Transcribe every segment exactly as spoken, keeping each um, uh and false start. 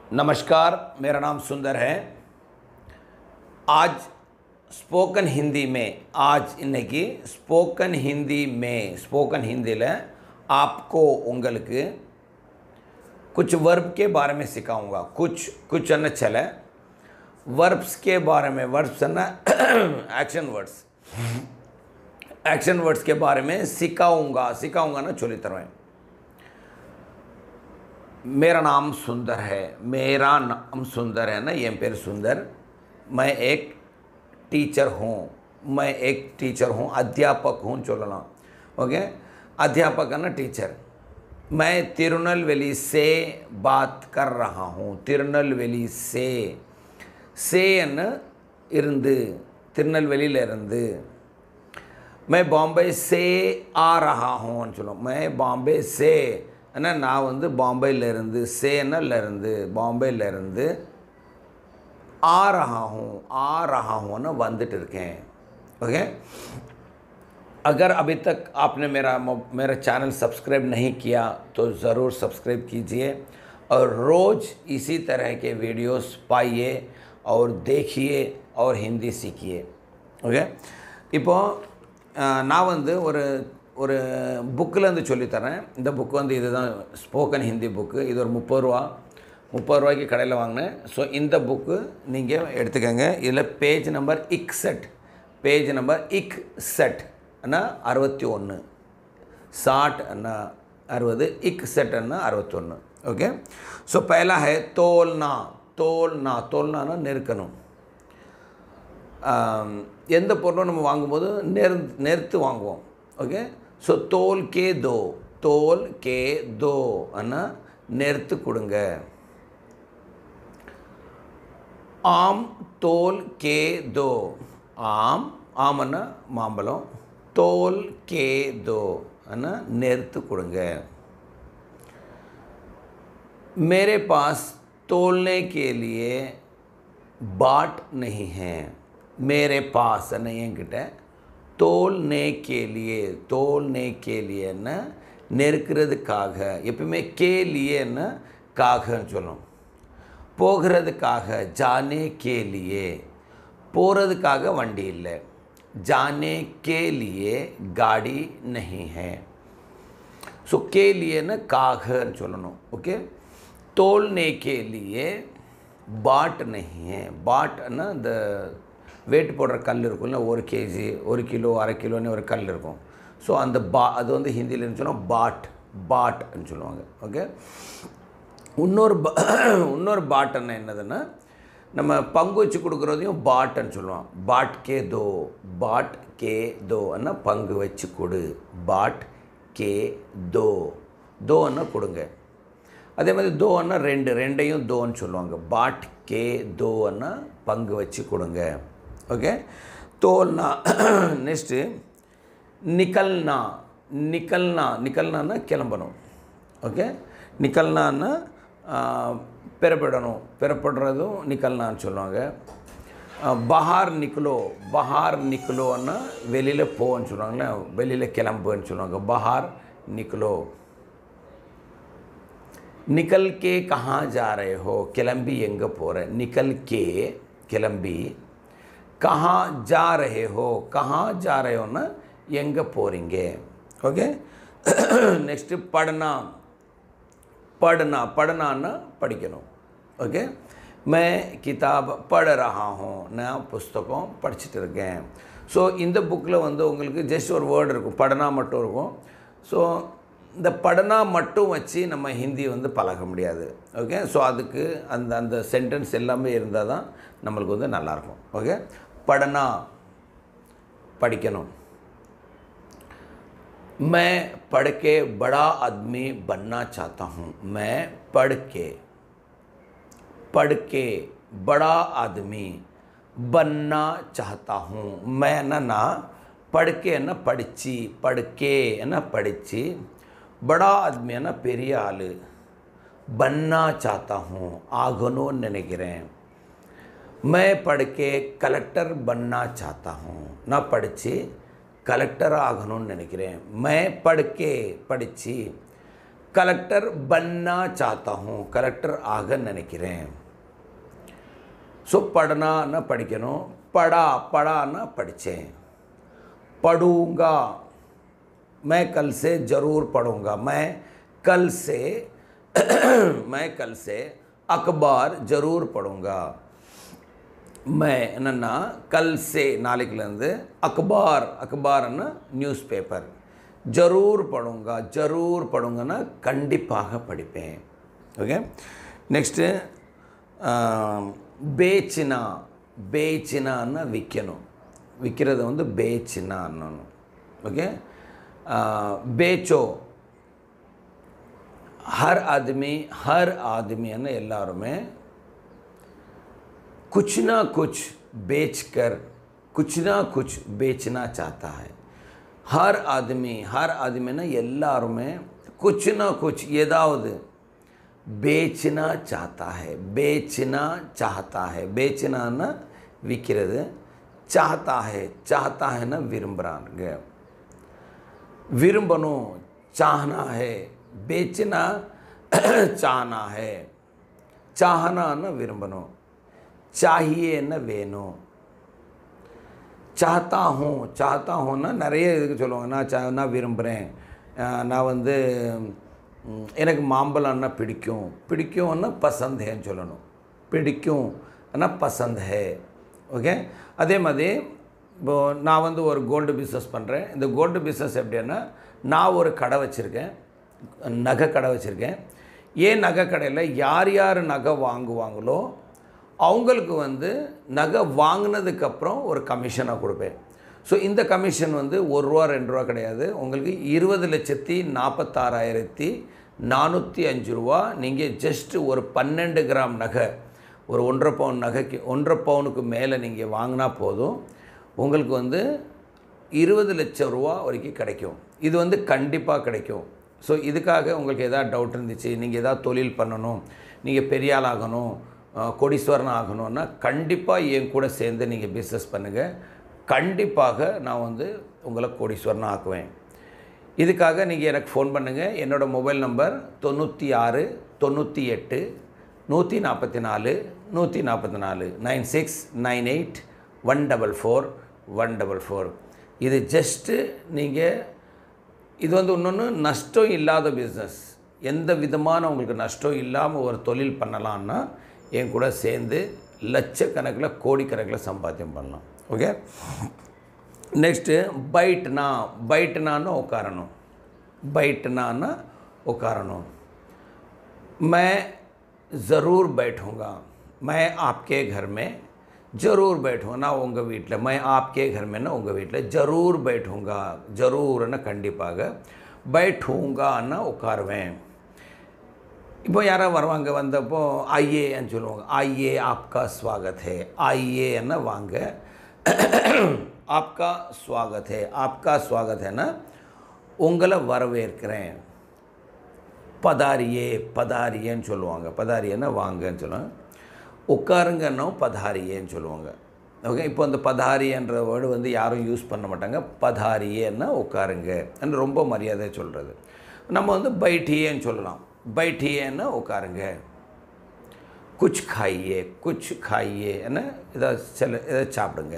नमस्कार, मेरा नाम सुंदर है। आज स्पोकन हिंदी में आज इन्नैக்கு स्पोकन हिंदी में स्पोकन हिंदी आपको उंगलुक्कु कुछ वर्ब के बारे में सिखाऊंगा। कुछ कुछ अन्ना चले वर्ब्स के बारे में, वर्ब्स अन्ना एक्शन वर्ड्स एक्शन वर्ड्स के बारे में सिखाऊंगा सिखाऊंगा ना चोली तरह। मेरा नाम सुंदर है, मेरा नाम सुंदर है ना, ये पेर सुंदर। मैं एक टीचर हूँ, मैं एक टीचर हूँ, अध्यापक हूँ चोलना। ओके, अध्यापक है ना टीचर। मैं तिरुनेलवेली से बात कर रहा हूँ, तिरुनेलवेली से से न इरंदु तिरुनेलवेलिயில் इरंदु। मैं बॉम्बे से आ रहा हूँ चलो, मैं बॉम्बे से ना நான் வந்து பாம்பேல இருந்து சேனல்ல இருந்து பாம்பேல இருந்து आ रहा हूँ आ रहा हूँ ना வந்துட்டு இருக்கேன்। ओके, अगर अभी तक आपने मेरा मेरा चैनल सब्सक्राइब नहीं किया तो ज़रूर सब्सक्राइब कीजिए और रोज़ इसी तरह के वीडियोस पाइए और देखिए और हिंदी सीखिए। ओके, இப்போ நான் வந்து ஒரு ஒரு புக்கிலேருந்து சொல்லித்தரேன்। இந்த புக்கு வந்து இதுதான் ஸ்போக்கன் ஹிந்தி புக்கு। இது ஒரு முப்பது ரூபா முப்பது ரூபாய்க்கு கடையில் வாங்கினேன்। ஸோ இந்த புக்கு நீங்கள் எடுத்துக்கோங்க। இதில் பேஜ் நம்பர் இக்செட் பேஜ் नंबर इकसठ अन्ना अरुपत्ति ஒன்று साठ अन्ना अरुपது इकसठ अन्ना अरुपत्ति ஒன்று। ओके, सो पहला है तोलना तोलना तोलना ना நெருக்கணும்। எந்த பொருளும் நம்ம வாங்கும்போது நேர் நேர்த்து வாங்குவோம்। ओके, सो तोल के दो तोल के दो अन्ना नेर्த்து கொடுங்க। आम तोल के दो आम आम अन्ना மாம்பழம் तोल के दो अन्ना नेर्த்து கொடுங்க। मेरे पास तोलने के लिए बाट नहीं है, मेरे पास अन्ना என்கிட்ட तोलने के लिए तोलने के लिए न நெருக்கிறதுக்காக எப்பவுமே के लिए न காகன்னு சொல்லும்। போகிறதுக்காக जाने के लिए போகிறதுக்காக வண்டி இல்லை, जाने के लिए गाड़ी नहीं है। सो के लिए न காகன்னு சொல்லணும்। ओके, तोलने के लिए बाट नहीं है। बाट ना द वेट போடுற கல் இருக்கும்ல, ஒரு கேஜி ஒரு கிலோ அரை கிலோன்னு ஒரு கல் இருக்கும்। ஸோ அந்த பா அது வந்து ஹிந்தியில் சொன்னால் பாட் பாட்னு சொல்லுவாங்க। ஓகே, இன்னொரு இன்னொரு பாட்டுன்னா என்னதுன்னா நம்ம பங்கு வச்சு கொடுக்குறதையும் பாட்டுன்னு சொல்லுவோம்। பாட் கே தோ பாட் கே தோ அண்ணா பங்கு வச்சு கொடு, பாட் கே தோ தோ அண்ணா கொடுங்க। அதே மாதிரி தோ அண்ணா ரெண்டு ரெண்டையும் தோன்னு சொல்லுவாங்க। பாட் கே தோ அண்ணா பங்கு வச்சு கொடுங்க। ओके, तोलना नेक्स्ट निकलना निकलना निकलना ना किलंबணும்। ओके, निकलना ना பெறப்படணும் பெறப்படுறதும் நிக்கல்னான்னு சொல்லுவாங்க। பஹார் நிக்கலோ பஹார் நிக்கலோன்னா வெளியில் போன்னு சொல்லுவாங்களே, வெளியில் கிளம்புன்னு சொல்லுவாங்க। பஹார் निकलो। निकल के कहाँ जा रहे हो, கிளம்பி எங்கே போகிற। निकल के கிளம்பி, कहाँ जा रहे हो कहाँ जा रहे हो ना எங்கே போகிறீங்க। ओके, नेक्स्ट पढ़ना पढ़ना पढ़ना படிக்கணும்। ओके, मैं किताब पढ़ रहा हूँ, நான் புத்தகம் படிச்சுட்டு இருக்கேன்। ஸோ இந்த புக்கில் வந்து உங்களுக்கு ஜஸ்ட் ஒரு வேர்டு இருக்கும், படனா மட்டும் இருக்கும்। ஸோ இந்த படனா மட்டும் வச்சு நம்ம ஹிந்தி வந்து பழக முடியாது। ஓகே, ஸோ அதுக்கு அந்த அந்த சென்டென்ஸ் எல்லாமே இருந்தால் தான் நம்மளுக்கு வந்து நல்லாயிருக்கும்। ஓகே, पढ़ना படிக்கணும்। मैं पढ़ के बड़ा आदमी बनना चाहता हूँ, मैं पढ़ के पढ़ के बड़ा आदमी बनना चाहता हूँ। मैं ना ना पढ़ के ना படிச்சு पढ़ के ना படிச்சு बड़ा आदमी ना பெரிய ஆளு बनना चाहता हूँ ஆகணும்னு நினைக்கிறேன்। मैं पढ़ के कलेक्टर बनना चाहता हूँ, நான் படித்து கலெக்டர் ஆகணும்னு நினைக்கிறேன்। मैं पढ़ के படித்து कलेक्टर बनना चाहता हूँ, कलेक्टर आग निனைக்கிறேன். ஸோ पढ़ना படிக்கணும், पढ़ा पढ़ाना படித்தேன். पढ़ूंगा, मैं कल से ज़रूर पढ़ूंगा. मैं कल से मैं कल से अखबार ज़रूर पढ़ूंगा. मैं என்னன்னா कल से நாளைக்குலேருந்து अखबार अखबारன்னா நியூஸ் பேப்பர். ज़रूर पढ़ूंगा, ज़रूर पढ़ूंगाना கண்டிப்பாக படிப்பேன். ஓகே. நெக்ஸ்ட்டு बेचना, बेचना विकணும், विक्கிறது வந்து बेचना. ओके. बेचो, हर आदमी हर आदमी है ना எல்லாருமே कुछ ना कुछ बेचकर कुछ ना कुछ बेचना चाहता है. हर आदमी हर आदमी ना எல்லாருமே कुछ ना कुछ ஏதாவது बेचना चाहता है, बेचना चाहता है. बेचना ना विक्கிறது, चाहता है चाहता है ना விரும்புறாங்க, விரும்பணும் चाहना है, बेचना चाहना है, चाहना ना விரும்பணும், चाहिए ना வேணும். चाहता हूँ चाहता हूँ ना நிறைய இதுக்கு சொல்லுவாங்க. நான் சா நான் விரும்புகிறேன், நான் வந்து எனக்கு மாம்பழம்னா பிடிக்கும், பிடிக்கும்னா பசந்த் ஹேன்னு சொல்லணும். பிடிக்கும் ஆனால் பசந்த் ஹே. ஓகே. அதே மாதிரி இப்போது நான் வந்து ஒரு கோல்டு பிஸ்னஸ் பண்ணுறேன். இந்த கோல்டு பிஸ்னஸ் எப்படின்னா, நான் ஒரு கடை வச்சுருக்கேன், நகை கடை வச்சுருக்கேன். ஏன் நகை கடையில் யார் யார் நகை வாங்குவாங்களோ அவங்களுக்கு வந்து நகை வாங்கினதுக்கப்புறம் ஒரு கமிஷனாக கொடுப்பேன். ஸோ இந்த கமிஷன் வந்து ஒரு ரூபா ரெண்டு ரூபா கிடையாது, உங்களுக்கு இருபது லட்சத்தி நாற்பத்தாறாயிரத்தி நானூற்றி அஞ்சு ரூபா. நீங்கள் ஜஸ்ட்டு ஒரு பன்னெண்டு கிராம் நகை, ஒரு ஒன்றரை பவுன் நகைக்கு ஒன்றரை பவுனுக்கு மேலே நீங்கள் வாங்கினா போதும், உங்களுக்கு வந்து இருபது லட்சம் ரூபா வரைக்கும் கிடைக்கும். இது வந்து கண்டிப்பாக கிடைக்கும். ஸோ இதுக்காக உங்களுக்கு எதாவது டவுட் இருந்துச்சு, நீங்கள் எதாவது தொழில் பண்ணணும், நீங்கள் பெரிய ஆள் ஆகணும், கோடீஸ்வரன் ஆகணும்னா கண்டிப்பாக என் கூட சேர்ந்து நீங்கள் பிஸ்னஸ் பண்ணுங்கள். கண்டிப்பாக நான் வந்து உங்களை கோடீஸ்வரன் ஆக்குவேன். இதுக்காக நீங்கள் எனக்கு ஃபோன் பண்ணுங்கள். என்னோடய மொபைல் நம்பர் தொண்ணூற்றி ஆறு தொண்ணூற்றி எட்டு நூற்றி நாற்பத்தி நாலு நூற்றி நாற்பத்தி நாலு nine six nine eight one double four one double four. இது ஜஸ்ட்டு நீங்கள் இது வந்து இன்னொன்று நஷ்டம் இல்லாத பிஸ்னஸ். எந்த விதமான உங்களுக்கு நஷ்டம் இல்லாமல் ஒரு தொழில் பண்ணலான்னா என் கூட சேர்ந்து லட்சக்கணக்கில் கோடிக்கணக்கில் சம்பாத்தியம் பண்ணலாம். ஓகே. नेक्स्ट बैठना, बैठना ना उकारणों, बैठना ना उकारणों. मैं ज़रूर बैठूँगा, मैं आपके घर में ज़रूर बैठूँगा. ना उंगा वीटले, मैं आपके घर में ना उंगा वीटले ज़रूर बैठूँगा. ज़रूर ना கண்டிப்பாக, बैठूँगा ना उकारवें. இப்போ யாராவது வருவாங்க, வந்தப்போ ஆइएன்னு சொல்லுவாங்க. आइए आपका स्वागत है, आइएன்னா வாங்க, आपका स्वागत है, आपका स्वागत है ना உங்களை வரவேற்கிறேன். பதாரியே பதாரியேன்னு சொல்லுவாங்க. பதாரியேன்னா வாங்கன்னு சொல்லுவாங்க. உட்காருங்கன்னா பதாரியேன்னு சொல்லுவாங்க. ஓகே. இப்போ அந்த பதாரியன்ற வேர்டு வந்து யாரும் யூஸ் பண்ண மாட்டாங்க. பதாரியேன்னா உட்காருங்க என்று ரொம்ப மரியாதை சொல்கிறது. நம்ம வந்து பைட்டியேன்னு சொல்லலாம். बैठिएன்னா உட்காருங்க. कुछ खाइए, कुछ खाइए என்ன இதை சில இதை சாப்பிடுங்க.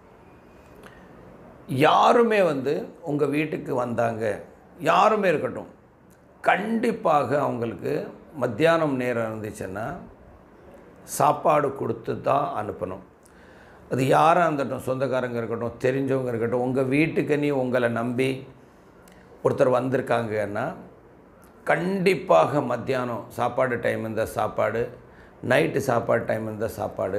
யாருமே வந்து உங்கள் வீட்டுக்கு வந்தாங்க, யாருமே இருக்கட்டும், கண்டிப்பாக அவங்களுக்கு மத்தியானம் நேரம் இருந்துச்சுன்னா சாப்பாடு கொடுத்து தான் அனுப்பணும். அது யாராக இருந்துட்டோம், சொந்தக்காரங்க இருக்கட்டும், தெரிஞ்சவங்க இருக்கட்டும், உங்கள் வீட்டுக்கு நீ உங்களை நம்பி ஒருத்தர் வந்திருக்காங்கன்னா கண்டிப்பாக மத்தியானம் சாப்பாடு டைம் இருந்தால் சாப்பாடு, நைட்டு சாப்பாடு டைம் இருந்தால் சாப்பாடு,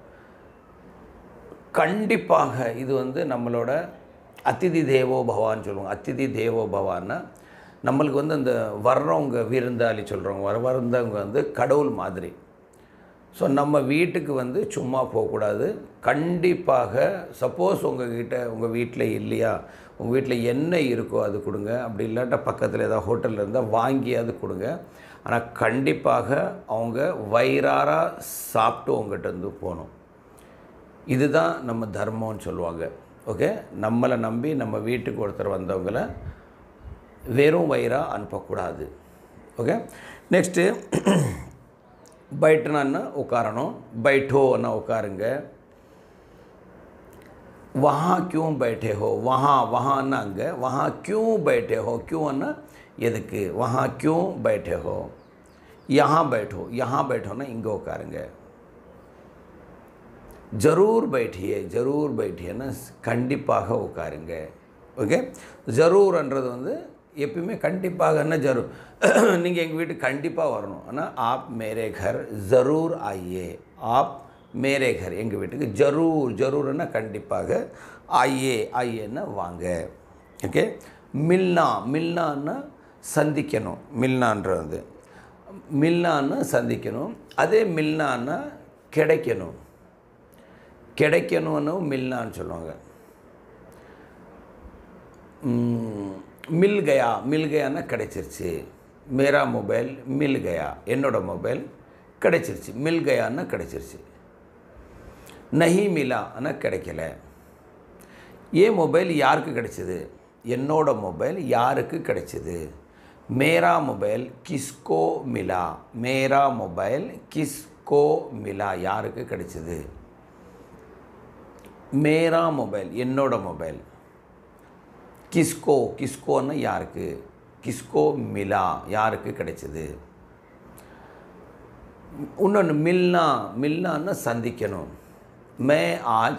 கண்டிப்பாக இது வந்து நம்மளோட அதிதி தேவோ பவான்னு சொல்லுவாங்க. அதிதி தேவோ பவான்னா நம்மளுக்கு வந்து அந்த வர்றவங்க விருந்தாளி சொல்கிறவங்க, வர வந்தவங்க வந்து கடவுள் மாதிரி. ஸோ நம்ம வீட்டுக்கு வந்து சும்மா போகக்கூடாது. கண்டிப்பாக சப்போஸ் உங்கள் கிட்ட உங்கள் வீட்டில் இல்லையா, உங்கள் வீட்டில் என்ன இருக்கோ அது கொடுங்க. அப்படி இல்லாட்டா பக்கத்தில் ஏதாவது ஹோட்டலில் இருந்தால் வாங்கி அது கொடுங்க. ஆனால் கண்டிப்பாக அவங்க வயிறாராக சாப்பிட்டு உங்கள்கிட்ட இருந்து போகணும். இதுதான் நம்ம தர்மம்னு சொல்லுவாங்க. ஓகே. நம்மளை நம்பி நம்ம வீட்டுக்கு ஒருத்தர் வந்தவங்கள வெறும் வயிறாக அனுப்பக்கூடாது. ஓகே. நெக்ஸ்ட்டு बैठना उकारणों, बैठो ना उकारेंग, वहाँ क्यों बैठे हो, वहाँ वहाँ ना अंग, वहाँ क्यों बैठे हो, क्यों ना यदक, वहाँ क्यों बैठे हो, यहाँ बैठो, यहाँ बैठो ना इंगे उकारेंग, जरूर बैठिए, जरूर बैठिए ना कंडिप्पाக उकारेंग. ओके. जरूर என்றது வந்து எப்பயுமே கண்டிப்பாக என்ன जरूर நீங்கள் எங்கள் வீட்டுக்கு கண்டிப்பாக வரணும். ஆனால் आप मेरे घर ज़रूर आइए, आप मेरे घर எங்கள் வீட்டுக்கு जरूर जरूर என்ன கண்டிப்பாக आइए आइएன்னா வாங்க. ஓகே. मिलना मिलनाன்னா சந்திக்கணும், மில்னான்றது மில்னான்னா சந்திக்கணும். அதே மில்னான்னா கிடைக்கணும், கிடைக்கணும்னு மில்னான்னு சொல்லுவாங்க. मिल गया, मिल गया ना கிடைச்சிருச்சு, मेरा मोबाइल मिल गया, என்னோட மொபைல் கிடைச்சிருச்சு, मिल गया ना கிடைச்சிருச்சு. नहीं मिला ना கிடைக்கல. ये मोबाइल யாருக்கு கிடைச்சது, என்னோட மொபைல் யாருக்கு கிடைச்சது. मेरा मोबाइल किसको मिला, मेरा मोबाइल किसको मिला, யாருக்கு கிடைச்சது. मेरा मोबाइल என்னோட மொபைல், किसको किसको ना யாருக்கு, किसको मिला யாருக்கு கிடைச்சது. उन्होंने मिलना मिलना ना சந்திக்கணும். मैं आज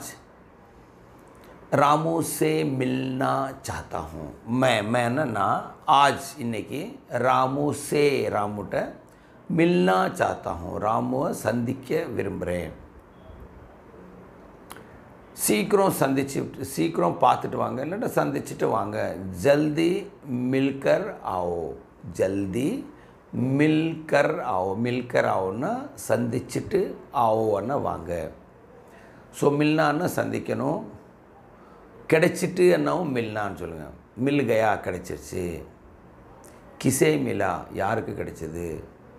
रामू से मिलना चाहता हूँ. मैं मैं ना ना आज இன்னைக்கு रामू से रामुட்ட मिलना चाहता हूँ, ராமுவை சந்திக்க விரும்புகிறேன். சீக்கிரம் சந்திச்சு சீக்கிரம் பார்த்துட்டு வாங்க, இல்லைன்னா சந்திச்சுட்டு வாங்க. ஜல்தி மில்கர் ஆவோ, ஜல்தி மில்கர் ஆவோ, மில்கர் ஆவோன்னா சந்திச்சுட்டு ஆவோன்னா வாங்க. ஸோ மில்னான்னா சந்திக்கணும், கிடைச்சிட்டு என்னவும் மில்னான்னு சொல்லுங்கள். மில் கயா கிடைச்சிருச்சு. கிசே மிலா யாருக்கு கிடைச்சது.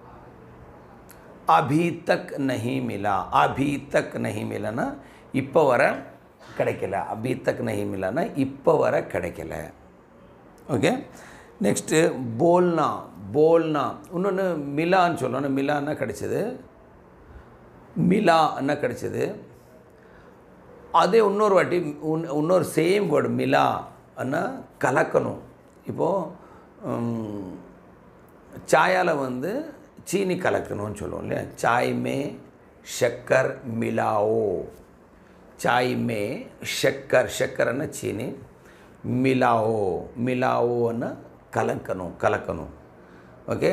अभी तक नहीं मिला, अभी तक नहीं मिलाना இப்போ வர கிடைக்கல. अभी तक नहीं मिलाना இப்போ வர கிடைக்கல. ஓகே. நெக்ஸ்ட்டு போல்னா, போல்னா இன்னொன்று மிலான்னு சொல்லணும். மிலான்னா கிடைச்சது, மிலா என்ன கிடைச்சது. அதே இன்னொரு வாட்டி இன்னொரு சேம் வேர்டு மிலா அண்ணா கலக்கணும். இப்போது சாயால் வந்து சீனி கலக்கணும்னு சொல்லுவோம் இல்லையா. சாய் மே ஷக்கர் மிலாவோ, चाय में शक्कर, शक्कर ना चीनी, मिलाओ मिलाओ ना कलकनो कलकनो. ओके.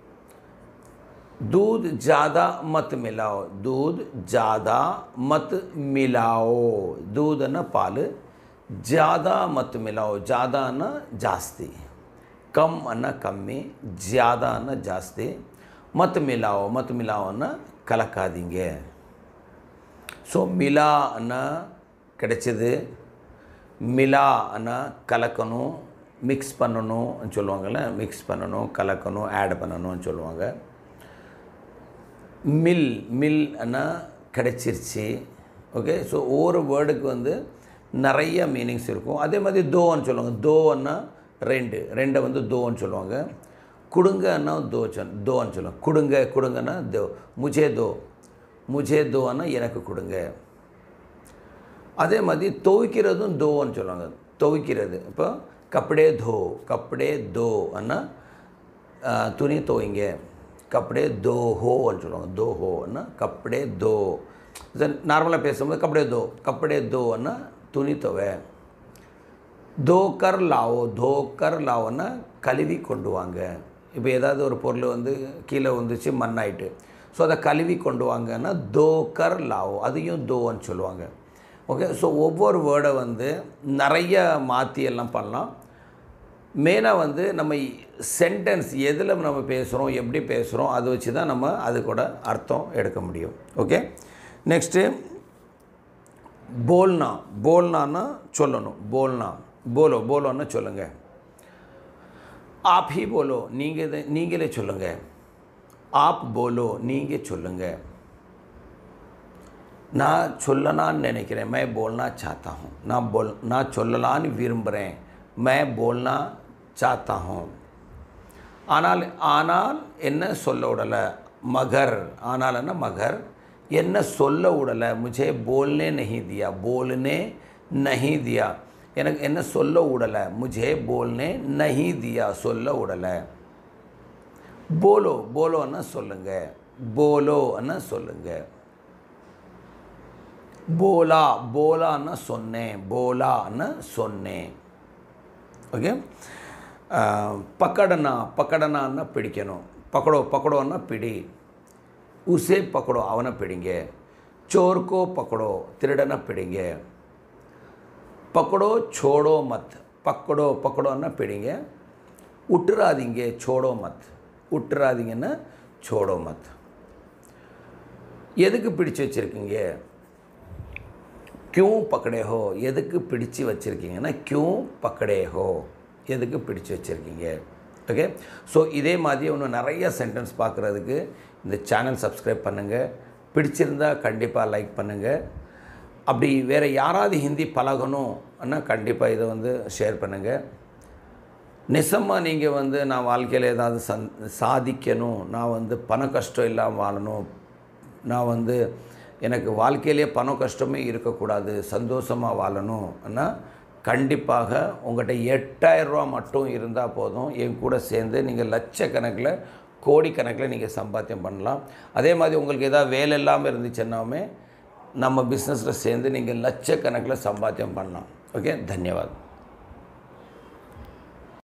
दूध ज़्यादा मत मिलाओ, दूध ज़्यादा मत मिलाओ, दूध ना पाल ज़्यादा मत मिलाओ, ज़्यादा ना जास्ती, कम ना कम्मी, ज़्यादा ना जास्ती, मत मिलाओ मत मिलाओ ना कलका देंगे. ஸோ மிலா அண்ணா கிடைச்சது, மிலா அண்ணா கலக்கணும், மிக்ஸ் பண்ணணும்னு சொல்லுவாங்கள்ல. மிக்ஸ் பண்ணணும், கலக்கணும், ஆட் பண்ணணும்னு சொல்லுவாங்க. மில் மில் அண்ணா கிடைச்சிருச்சு. ஓகே. ஸோ ஒவ்வொரு வேர்டுக்கு வந்து நிறைய மீனிங்ஸ் இருக்கும். அதே மாதிரி தோன்னு சொல்லுவாங்க. தோ அண்ணா ரெண்டு, ரெண்டை வந்து தோன்னு சொல்லுவாங்க. கொடுங்க அண்ணா தோ தோன்னு சொல்லுவாங்க. கொடுங்க கொடுங்கன்னா தோ, முஜே தோ, मुझे दो ना எனக்கு கொடுங்க. அதே மாதிரி துவைக்கிறதும் தோன்னு சொல்லுவாங்க. துவைக்கிறது இப்போ கப்படே தோ, கப்படே தோ அண்ணா துணி துவைங்க. கப்படே தோ ஹோன்னு சொல்லுவாங்க. தோ ஹோ அண்ணா கப்படே தோ. நார்மலாக பேசும்போது கப்படே தோ, கப்படே தோ அண்ணா துணி துவை. தோக்கர் லாவோ, தோக்கர் லாவோன்னா கழுவி கொண்டு வாங்க. இப்போ ஏதாவது ஒரு பொருள் வந்து கீழே வந்துச்சு மண்ணாயிட்டு, ஸோ அதை கழுவி கொண்டு வாங்கன்னா தோக்கர் லாவோ, அதையும் தோன்னு சொல்லுவாங்க. ஓகே. ஸோ ஒவ்வொரு வேர்டை வந்து நிறைய மாற்றி எல்லாம் பண்ணலாம். மெயினாக வந்து நம்ம சென்டென்ஸ் எதில் நம்ம பேசுகிறோம், எப்படி பேசுகிறோம், அதை வச்சு தான் நம்ம அது கூட அர்த்தம் எடுக்க முடியும். ஓகே. நெக்ஸ்ட்டு போல்னா, போல்னான்னா சொல்லணும். போல்னா போலோ, போலோன்னா சொல்லுங்கள். आप ही बोलो, நீங்கள் நீங்களே சொல்லுங்கள். आप बोलो, நீங்கள் சொல்லுங்கள். நான் சொல்லலான்னு நினைக்கிறேன், मैं बोलना चाहता हूँ. நான் बोल நான் சொல்லலான்னு விரும்புகிறேன், मैं बोलना चाहता हूँ. ஆனால் ஆனால் என்ன சொல்ல விடலை, மகர் ஆனால்னா மகர் என்ன சொல்ல விடலை, मुझे बोलने नहीं दिया, बोलने नहीं दिया எனக்கு என்ன சொல்ல விடலை, मुझे बोलने नहीं दिया சொல்ல விடலை. போலோ போலோன்னா சொல்லுங்க, போலோன்னா சொல்லுங்க. போலா போலான்னா சொன்னேன், போலான்னா சொன்னேன். ஓகே. பக்கடனா பக்கடனான்னா பிடிக்கணும், பக்கடோ பக்கடோன்னா பிடி. உசே பக்கடோ அவனை பிடிங்க. சோர்கோ பக்கடோ திருடனை பிடிங்க. பக்கடோ சோடோ மத், பக்கடோ பக்கடோன்னா பிடிங்க. உட்டுறாதீங்க, சோடோ மத், உட்டுறாதீங்கன்னா சோடோ மத். எதுக்கு பிடிச்சு வச்சுருக்கீங்க, क्यों पकड़े हो, எதுக்கு பிடிச்சு வச்சுருக்கீங்கன்னா क्यों पकड़े हो, எதுக்கு பிடிச்சு வச்சுருக்கீங்க. ஓகே. ஸோ இதே மாதிரி இன்னும் நிறைய சென்டென்ஸ் பார்க்குறதுக்கு இந்த சேனல் சப்ஸ்கிரைப் பண்ணுங்கள். பிடிச்சிருந்தால் கண்டிப்பாக லைக் பண்ணுங்கள். அப்படி வேறு யாராவது ஹிந்தி பழகணும்னா கண்டிப்பாக இதை வந்து ஷேர் பண்ணுங்கள். நிசமாக நீங்கள் வந்து நான் வாழ்க்கையில் ஏதாவது சந் சாதிக்கணும், நான் வந்து பண கஷ்டம் இல்லாமல் வாழணும், நான் வந்து எனக்கு வாழ்க்கையிலே பண கஷ்டமே இருக்கக்கூடாது, சந்தோஷமாக வாழணும்னா கண்டிப்பாக உங்கள்கிட்ட எட்டாயிரம் ரூபா மட்டும் இருந்தால் போதும். என் கூட சேர்ந்து நீங்கள் லட்சக்கணக்கில் கோடிக்கணக்கில் நீங்கள் சம்பாத்தியம் பண்ணலாம். அதே மாதிரி உங்களுக்கு எதாவது வேலை இல்லாமல் இருந்துச்சுன்னாமே நம்ம பிஸ்னஸில் சேர்ந்து நீங்கள் லட்சக்கணக்கில் சம்பாத்தியம் பண்ணலாம். ஓகே. தன்யவாத்.